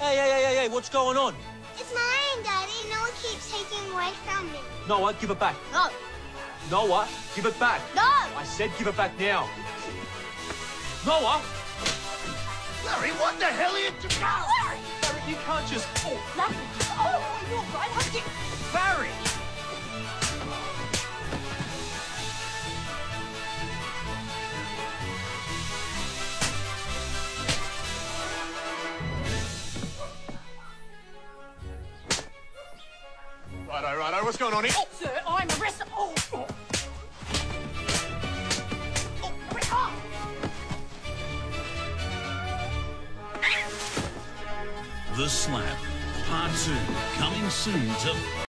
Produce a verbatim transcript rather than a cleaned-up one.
Hey, hey, hey, hey, hey, what's going on? It's mine, Daddy. Noah keeps taking away from me. Noah, give it back. No. Noah, give it back. No. I said give it back now. Noah! Larry, what the hell are you doing? Larry! Barry, you can't just... Oh, Larry! Oh, you're right. How did you... Barry! Righto, righto, what's going on here? Oh, sir, I'm arrested. Oh, oh. Oh, wait, oh. The Slap, Part two, coming soon to...